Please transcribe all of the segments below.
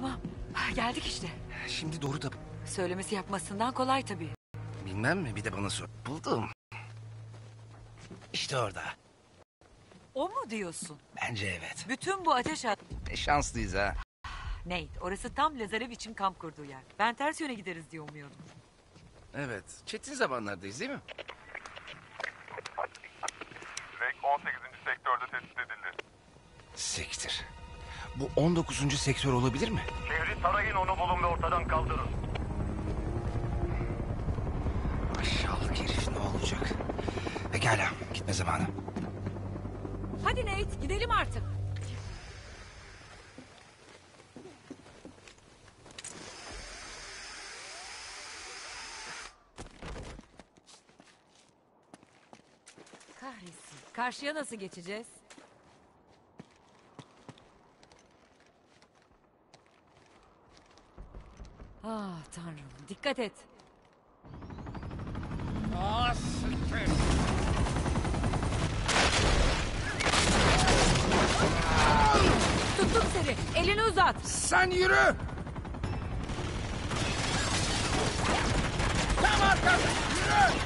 Tamam. Geldik işte. Şimdi doğru da... Söylemesi yapmasından kolay tabii. Bilmem mi? Bir de bana sor. Buldum. İşte orada. O mu diyorsun? Bence evet. Bütün bu ateş... Ne şanslıyız ha. Nate, orası tam Lazarev için kamp kurduğu yer. Ben ters yöne gideriz diye umuyordum. Evet. Çetin zamanlardayız değil mi? Drake 18. sektörde tespit edildi. Siktir. Bu 19. sektör olabilir mi? Şehri tarayın, onu bulun ve ortadan kaldırın. Aşağılık herif ne olacak? Pekala. Gitme zamanı. Hadi Nate, gidelim artık. Kahretsin. Karşıya nasıl geçeceğiz? Ah tanrım, dikkat et. Tuttum seni, elini uzat. Sen yürü! Tam arkada! Yürü!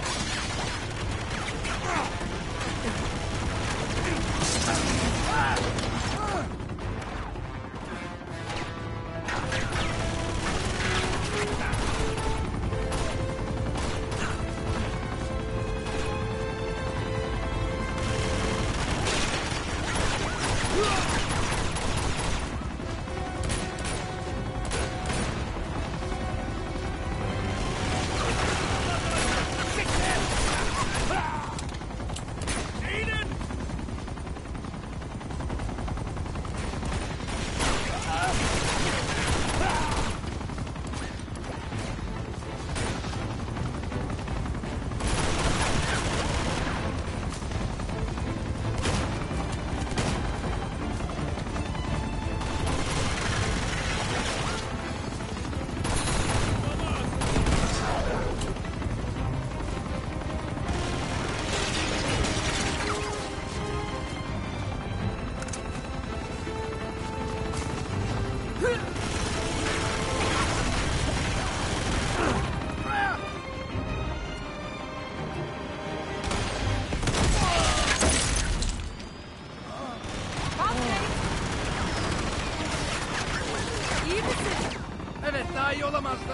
İyi misin? Evet, daha iyi olamazdı.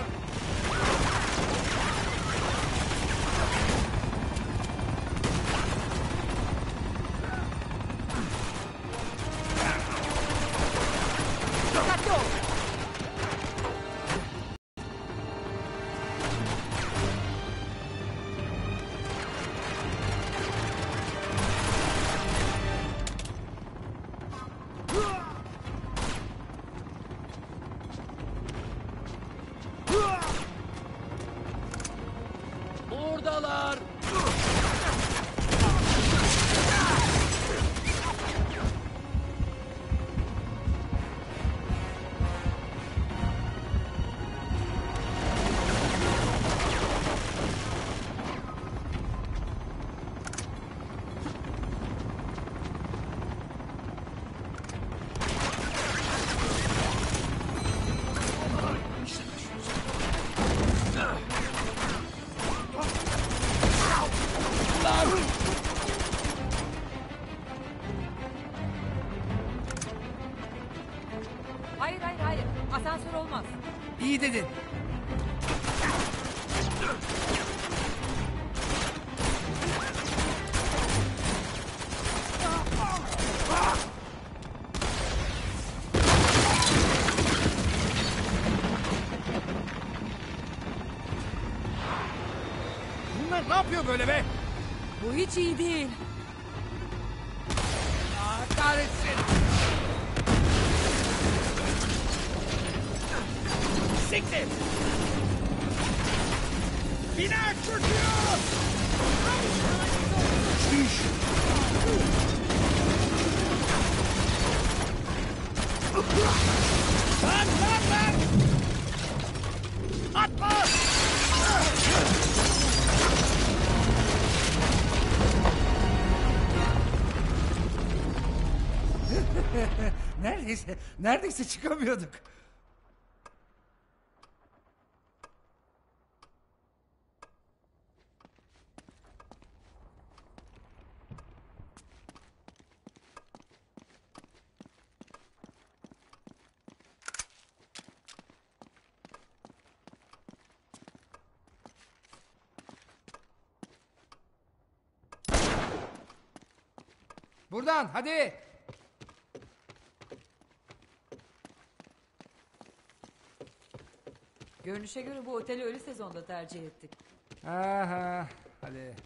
Dikkatli ol. Oradalar! Hayır hayır hayır. Asansör olmaz. İyi dedin. Bunlar ne yapıyor böyle be? Bu hiç iyi değil. Kahretsin! Siktir! Bina çöküyor! Şiş! Lan! Atma! Neredeyse çıkamıyorduk. Buradan hadi. Görünüşe göre bu oteli ölü sezonda tercih ettik. Aha, hadi.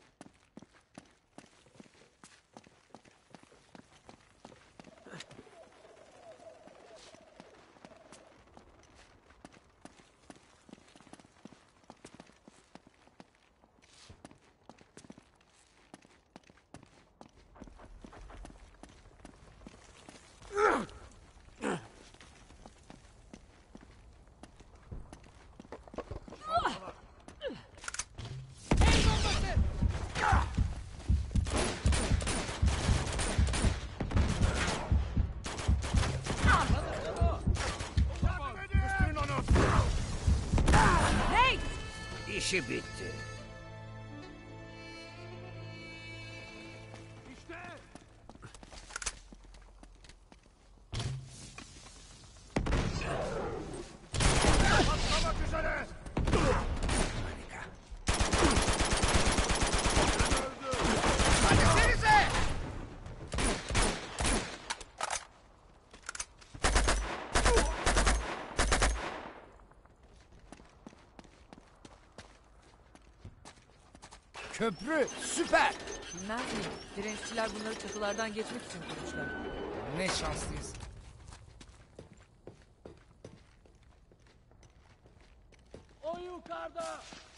İşi bitti. Köprü süper. Bilmez miyim? Direnççiler bunları çatılardan geçmek için kurmuşlar. Ne şanslıyız. O yukarıda.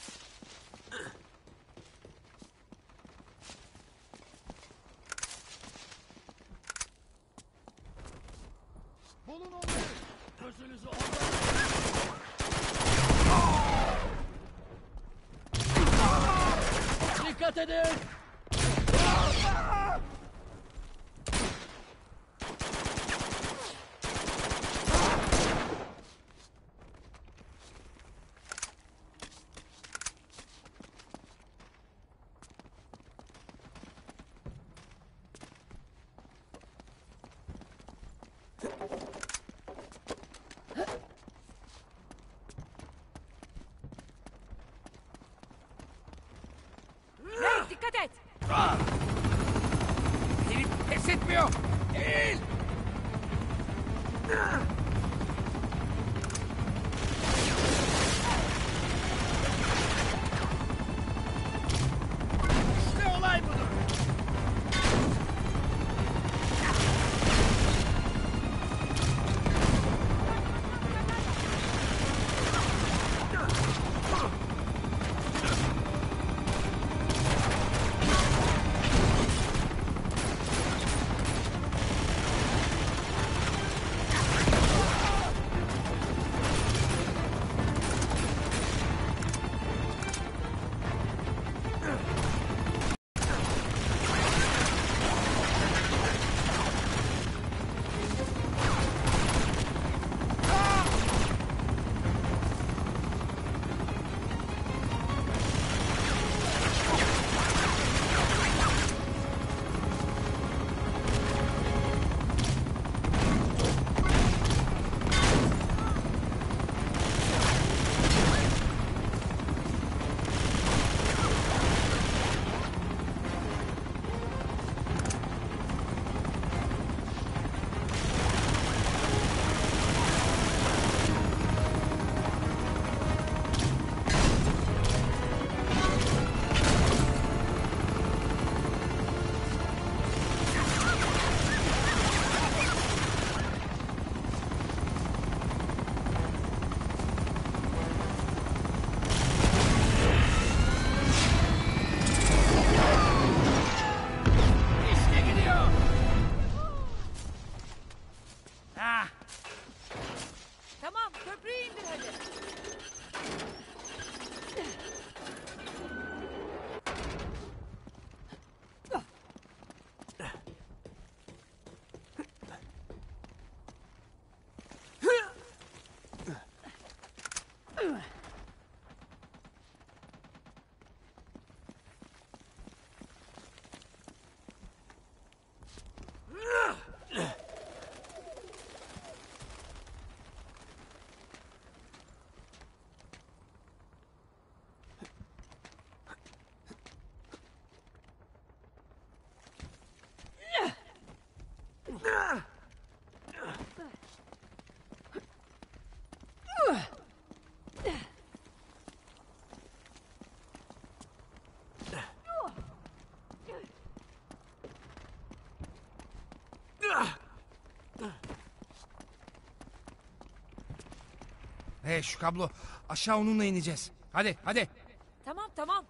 Bulun onları. Gözünüzü ondan. Dikkat edin. Hey, dikkat et! Herif pes etmiyor. Eğil. İşte olay budur. Hey şu kablo. Aşağı onunla ineceğiz. Hadi hadi. Tamam tamam.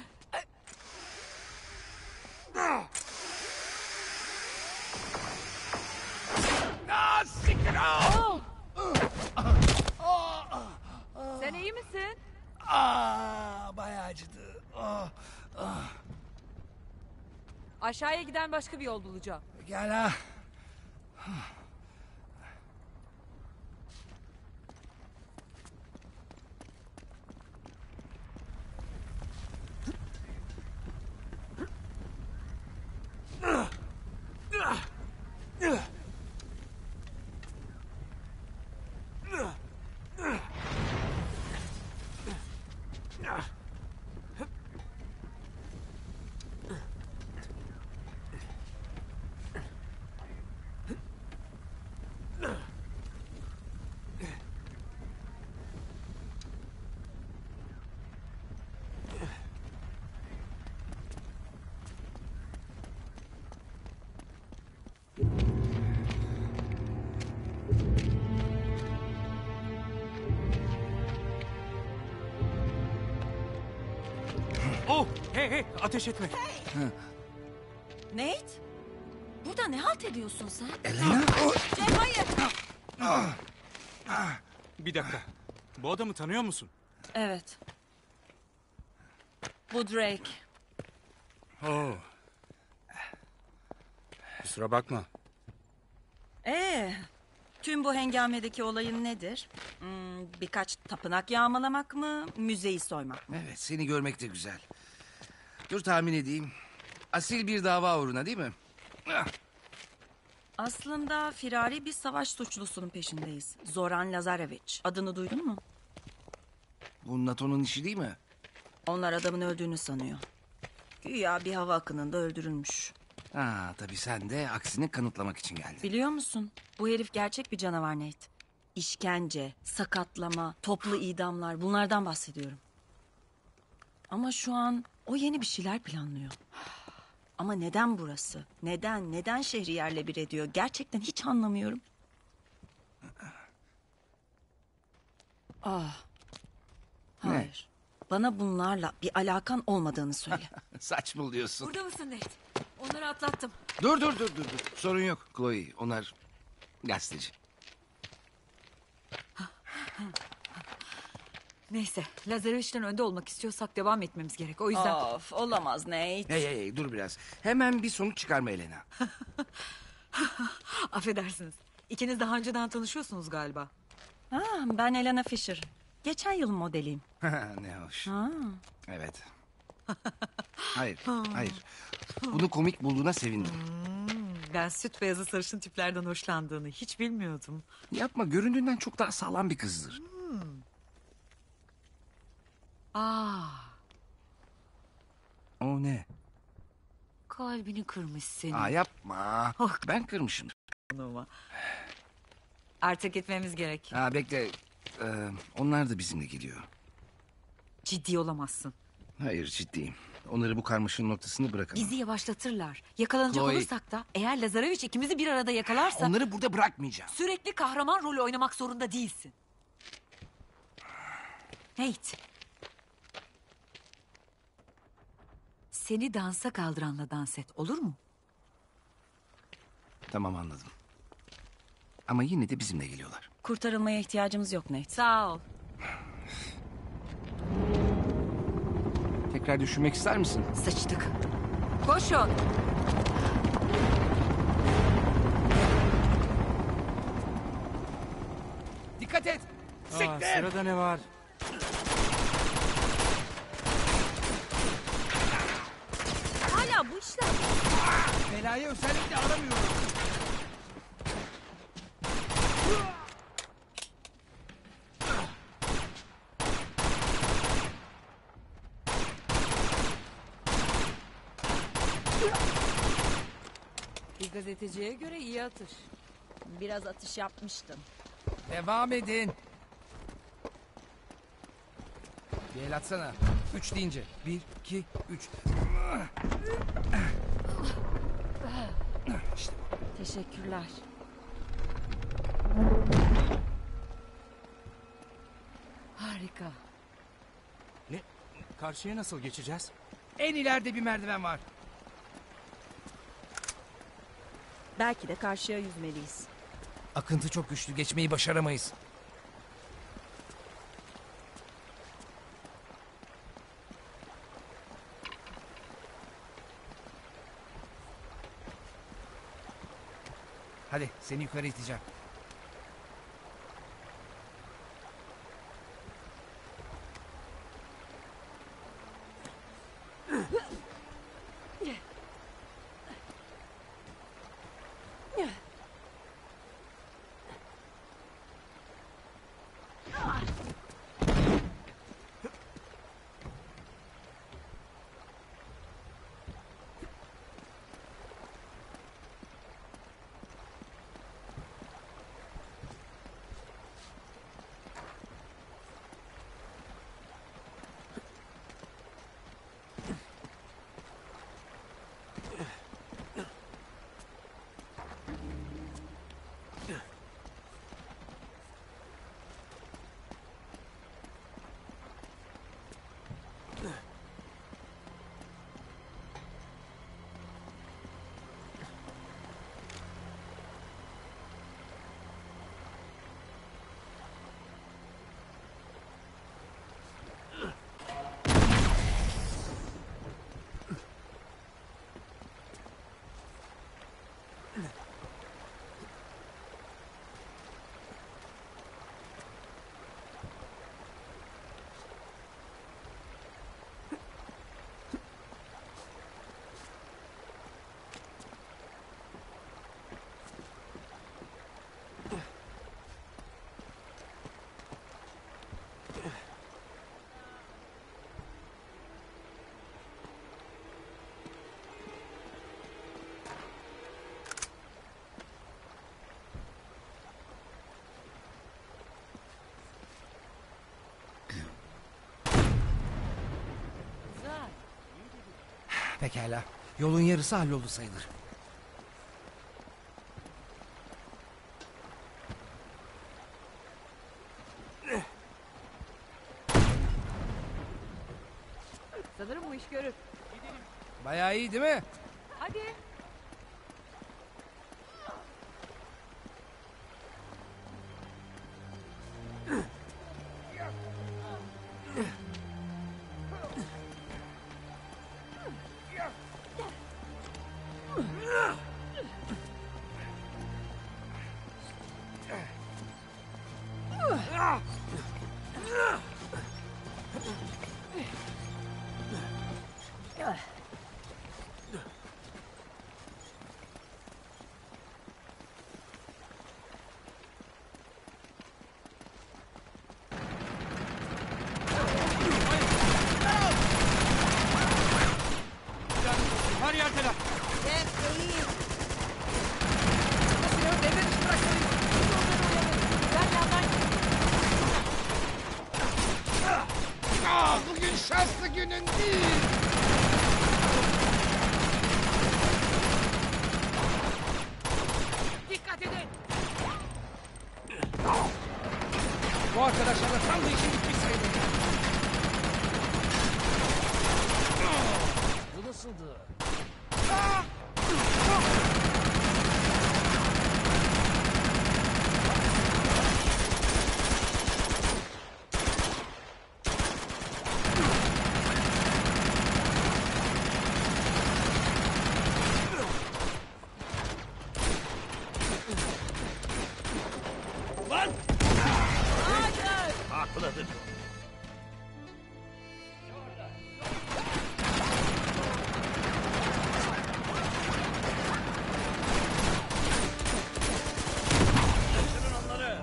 Siktir ol. Sen iyi misin? Bayağı acıdı. Aşağıya giden başka bir yol bulacağım. Gel ha. Oh, hey, ateş etme. Nate? Burada ne halt ediyorsun sen? Elena? Cem hayır. Bir dakika. Bu adamı tanıyor musun? Evet. Bu Drake. Oh. Kusura bakma. Tüm bu hengamedeki olayın nedir? Birkaç tapınak yağmalamak mı, müzeyi soymak mı? Evet, seni görmek de güzel. Dur tahmin edeyim. Asil bir dava uğruna değil mi? Aslında firari bir savaş suçlusunun peşindeyiz. Zoran Lazarevic. Adını duydun mu? Bu NATO'nun işi değil mi? Onlar adamın öldüğünü sanıyor. Güya bir hava akınında öldürülmüş. Ha, tabii sen de aksini kanıtlamak için geldin. Biliyor musun? Bu herif gerçek bir canavar Nate. İşkence, sakatlama, toplu idamlar bunlardan bahsediyorum. Ama şu an o yeni bir şeyler planlıyor. Ama neden burası? Neden şehri yerle bir ediyor? Gerçekten hiç anlamıyorum. Hayır. Bana bunlarla bir alakan olmadığını söyle. Saçmalıyorsun. Burada mısın Nate? Onları atlattım. Dur. Sorun yok Chloe. Onlar gazeteci. Neyse, Lazareviç'ten önde olmak istiyorsak devam etmemiz gerek. O yüzden... Of, olamaz Nate. Hey, dur biraz. Hemen bir sonuç çıkarma Elena. Affedersiniz. İkiniz daha önceden tanışıyorsunuz galiba. Ben Elena Fisher. Geçen yıl modeliyim. Ne hoş. Evet. Hayır. Bunu komik bulduğuna sevindim. Ben süt beyazı sarışın tiplerden hoşlandığını hiç bilmiyordum. Yapma, göründüğünden çok daha sağlam bir kızdır. O ne? Kalbini kırmış senin. Yapma. Oh. Ben kırmışım. Ama. Artık gitmemiz gerek. Bekle. Onlar da bizimle geliyor. Ciddi olamazsın. Hayır, ciddiyim. Onları bu karmaşanın noktasını bırakamam. Bizi yavaşlatırlar. Yakalanacak Chloe. olursak da eğer Lazareviç ikimizi bir arada yakalarsa... Onları burada bırakmayacağım. Sürekli kahraman rolü oynamak zorunda değilsin. Nate. Seni dansa kaldıranla dans et, olur mu? Tamam, anladım. Ama yine de bizimle geliyorlar. Kurtarılmaya ihtiyacımız yok Nate. Sağ ol. Tekrar düşünmek ister misin? Sıçtık. Koşun. Dikkat et. Siktir. Sırada ne var? Hala bu işler. Belayı özellikle aramıyorum. Bir gazeteciye göre iyi atış. Biraz atış yapmıştım. Devam edin. Bir el atsana. 3 deyince. 1, 2, 3. İşte Teşekkürler. Harika. Ne? Karşıya nasıl geçeceğiz? En ileride bir merdiven var. Belki de karşıya yüzmeliyiz. Akıntı çok güçlü. Geçmeyi başaramayız. Hadi seni yukarı iteceğim. Güzel. Pekala. Yolun yarısı halloldu sayılır. Sanırım bu iş görür. Bayağı iyi değil mi? Hadi. Her yerdeler. Silahı devre dışı bırakmalıyız. Ben yandan Bugün şanslı günün değil. dikkat edin. Bu arkadaşlarla tam da işin bitmiş sayılır. Bu nasıldı? Haklıdır. Kaçırın onları.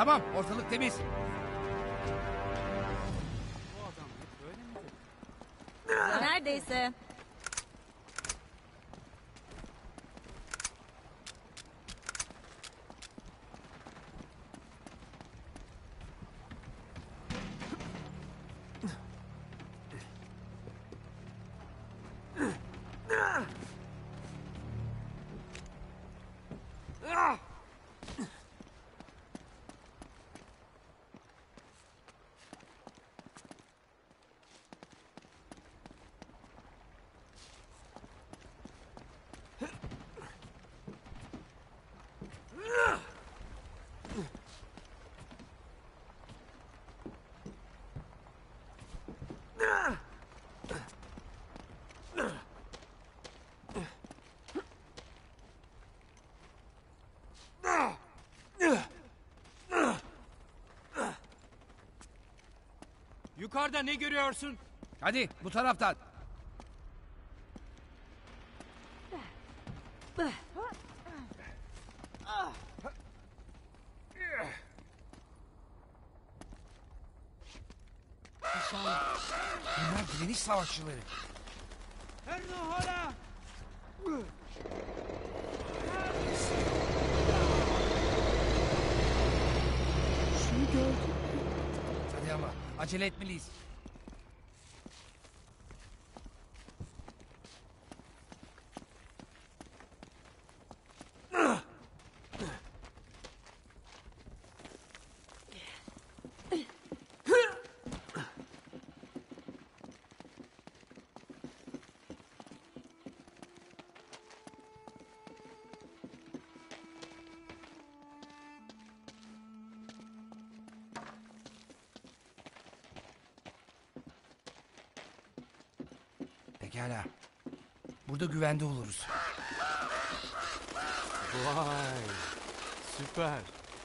Tamam, ortalık temiz. Neredeyse. Yukarıda ne görüyorsun? Hadi bu taraftan. Bunlar direniş savaşçıları. Hadi ama acele etmeliyiz. Pekala. Burada güvende oluruz. Vay, süper.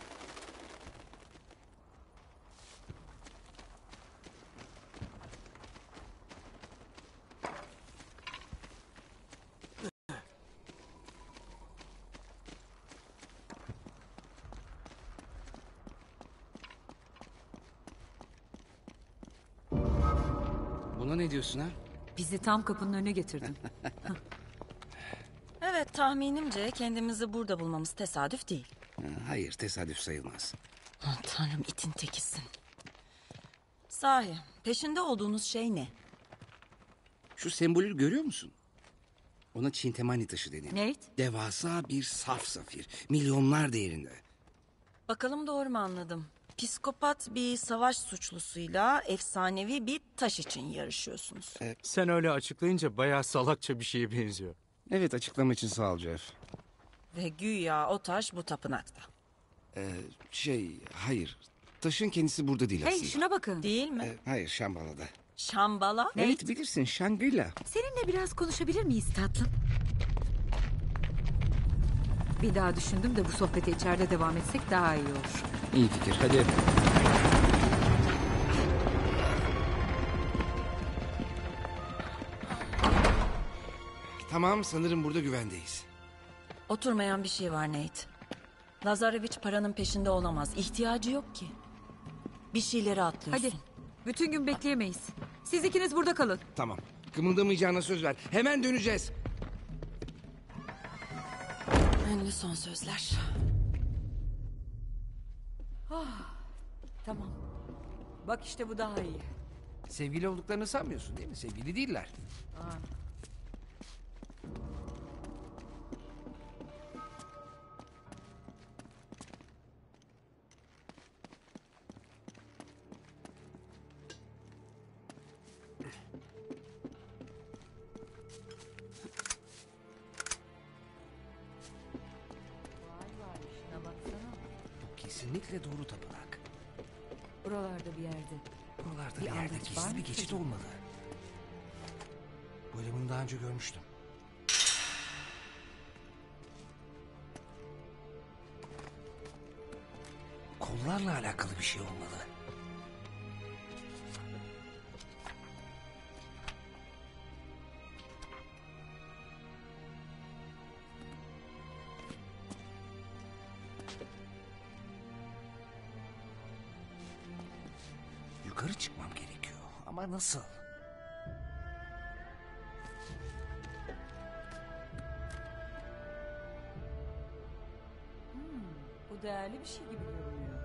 Buna ne diyorsun ha? Bizi tam kapının önüne getirdin. Evet, tahminimce kendimizi burada bulmamız tesadüf değil. Hayır, tesadüf sayılmaz. Aman Tanrım, itin tekisin. Sahi, peşinde olduğunuz şey ne? Şu sembolü görüyor musun? Ona Çintemani taşı deniyor. Nate? Devasa bir saf safir. Milyonlar değerinde. Bakalım doğru mu anladım? Psikopat bir savaş suçlusuyla efsanevi bir taş için yarışıyorsunuz. Sen öyle açıklayınca bayağı salakça bir şeye benziyor. Evet, açıklama için sağ ol Jeff. Ve güya o taş bu tapınakta. Hayır. Taşın kendisi burada değil Hey aslında. şuna bakın. Değil mi? Hayır, Şambala'da. Şambala? Evet, bilirsin, Shangri-La. Seninle biraz konuşabilir miyiz tatlım? Bir daha düşündüm de bu sohbete içeride devam etsek daha iyi olur. İyi fikir, hadi. Tamam, sanırım burada güvendeyiz. Oturmayan bir şey var Nate. Lazareviç paranın peşinde olamaz. İhtiyacı yok ki. Bir şeyleri atlıyorsun. Hadi. Bütün gün bekleyemeyiz. Siz ikiniz burada kalın. Tamam, kımıldamayacağına söz ver. Hemen döneceğiz. Ünlü son sözler. Tamam. Bak işte bu daha iyi. Sevgili olduklarını sanmıyorsun değil mi? Sevgili değiller. Bu kesinlikle doğru tapınak. Buralarda bir yerde. Buralarda Bir bir yerde andaç var gizli mı bir geçit acaba? olmalı. Bu elemanı daha önce görmüştüm. Kollarla alakalı bir şey olmalı. Yukarı çıkmam gerekiyor. Ama nasıl? Bu değerli bir şey gibi görünüyor.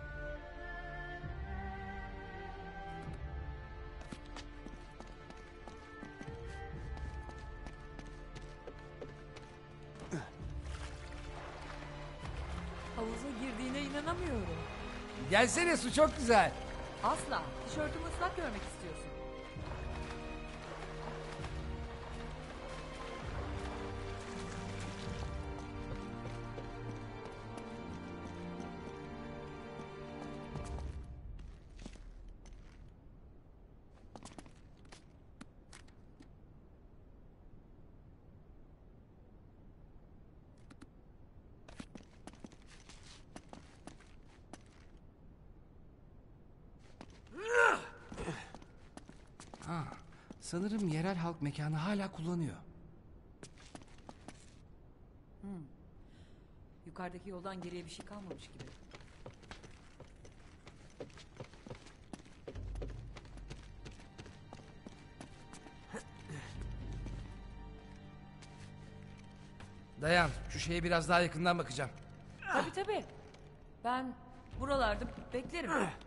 Havuza girdiğine inanamıyorum. Gelsene, su çok güzel. Asla. Tişörtümü ıslak görmek istiyorsun. Sanırım yerel halk mekanı hala kullanıyor. Yukarıdaki yoldan geriye bir şey kalmamış gibi. Dayan, şu şeye biraz daha yakından bakacağım. Tabii tabii. Ben buralarda beklerim.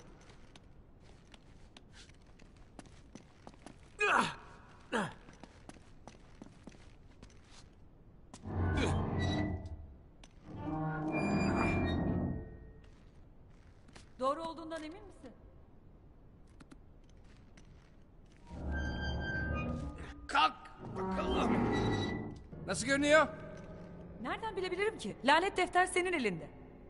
Doğru olduğundan emin misin? Kalk bakalım. Nasıl görünüyor? Nereden bilebilirim ki? Lanet defter senin elinde.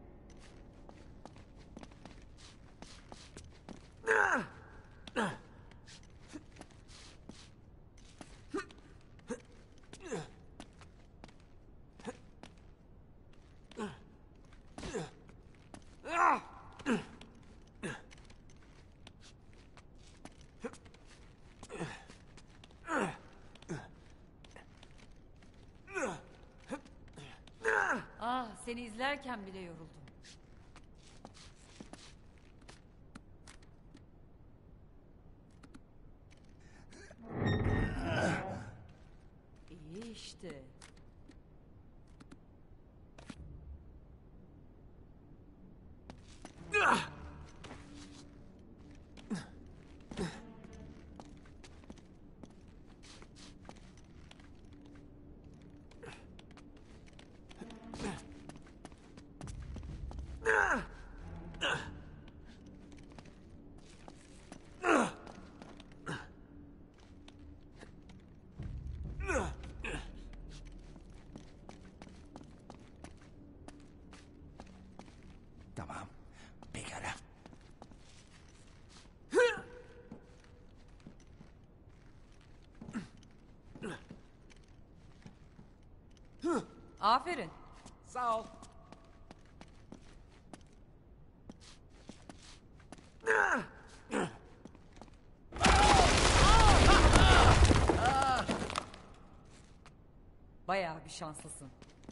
Ah, seni izlerken bile yoruldum. İyi işte. Tamam. Pekala. Aferin. Sağ ol. Bayağı bir şanslısın.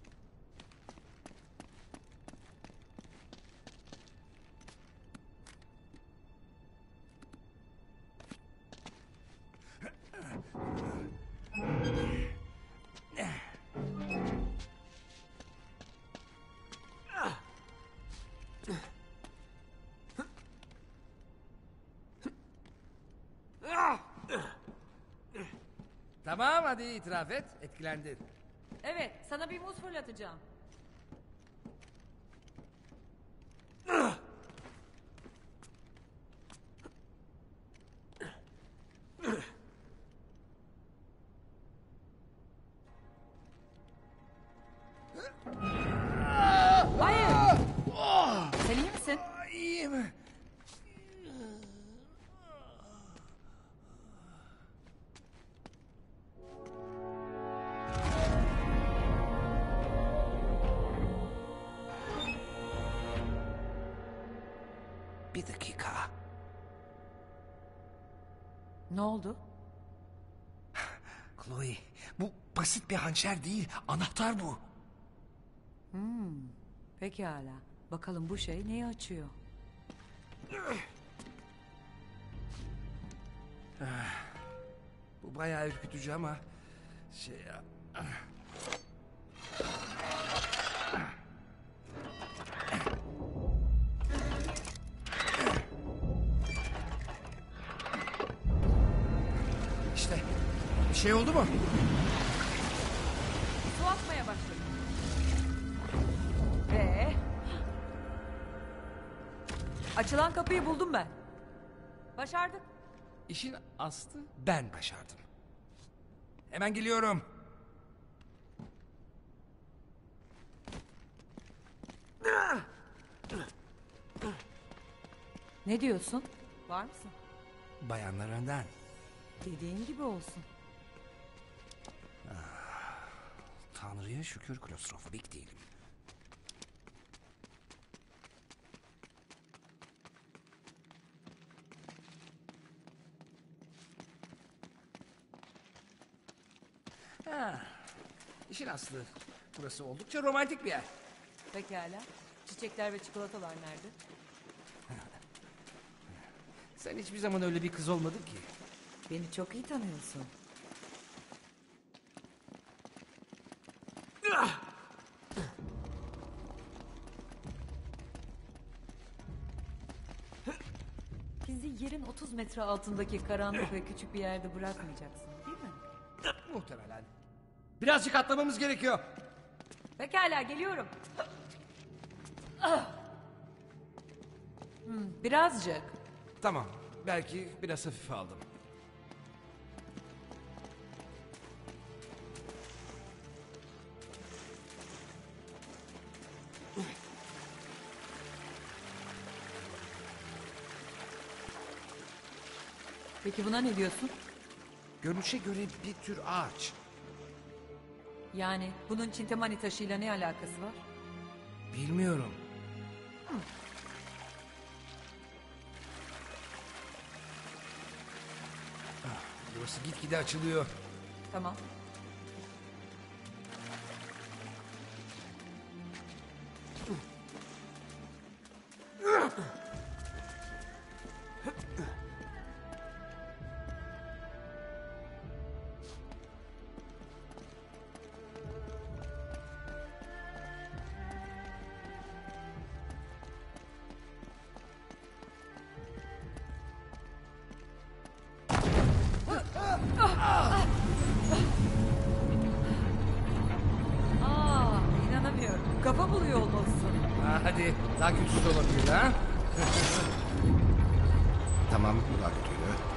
Tamam, hadi itiraf et. Etkilendin. Evet, sana bir muz fırlatacağım. Hayır. Sen iyi misin? İyiyim. Bir dakika. Ne oldu? Chloe, bu basit bir hançer değil. Anahtar bu. Pekala. Bakalım bu şey neyi açıyor? Bu bayağı ürkütücü ama... İşte bir şey oldu mu? Su akmaya başladı. Ve... Açılan kapıyı buldum ben. Başardık. İşin aslı ben başardım. Hemen geliyorum. Ne diyorsun? Var mısın? Bayanlar önden. Dediğin gibi olsun. Tanrı'ya şükür klostrofobik değilim. İşin aslı burası oldukça romantik bir yer. Pekala. Çiçekler ve çikolatalar nerede? Sen hiçbir zaman öyle bir kız olmadın ki. Beni çok iyi tanıyorsun. Bizi yerin 30 metre altındaki karanlık ve küçük bir yerde bırakmayacaksın, değil mi? Muhtemelen. Birazcık atlamamız gerekiyor. Pekala, geliyorum. Birazcık. Tamam. Belki biraz hafife aldım. Peki buna ne diyorsun? Görünüşe göre bir tür ağaç. Yani bunun Çintemani taşıyla ne alakası var? Bilmiyorum. Burası gitgide açılıyor. Tamam. İnanamıyorum. Kafa buluyor olmalısın. Hadi daha kötüsü de olabilir ha? Tamam bu daha kötüydü.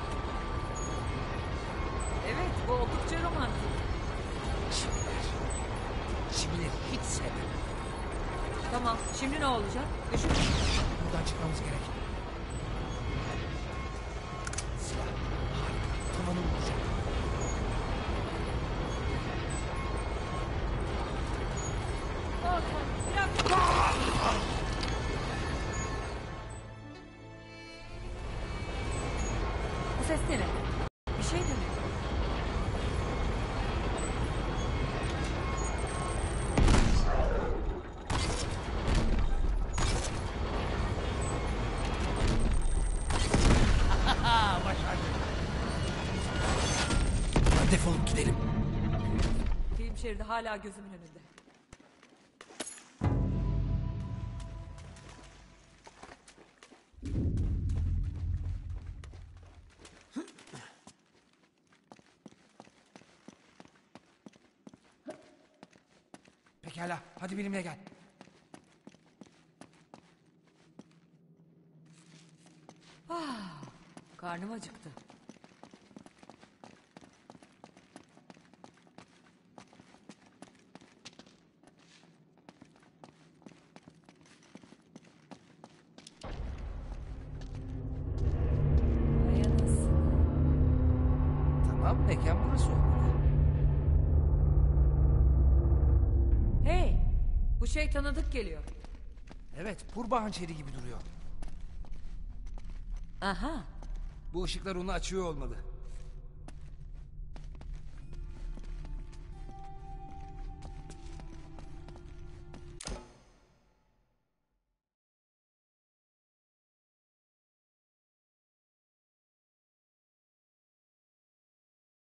Evet, bu oldukça romantik. Çiviler. Çivileri hiç sevmem. Tamam, şimdi ne olacak? Düşün. Buradan çıkmamız gerek. Silah. Harika. Tavanı vuracak. Bu ses ne? Bir şey dönüyor. Defolup gidelim. Film şeridi hala gözümün önünde. Pekala hadi benimle gel. Karnım acıktı. Vay anasını. Tamam mekan burası olmalı. Hey, bu şey tanıdık geliyor. Evet purba hançeri gibi duruyor. Aha, Bu ışıklar onu açıyor olmalı.